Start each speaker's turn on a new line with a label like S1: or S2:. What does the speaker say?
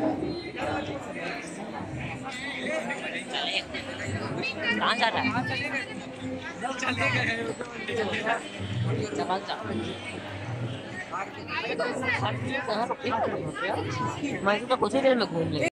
S1: कहाँ जा रहा है? मैं तो कुछ ही देर में घूम ले।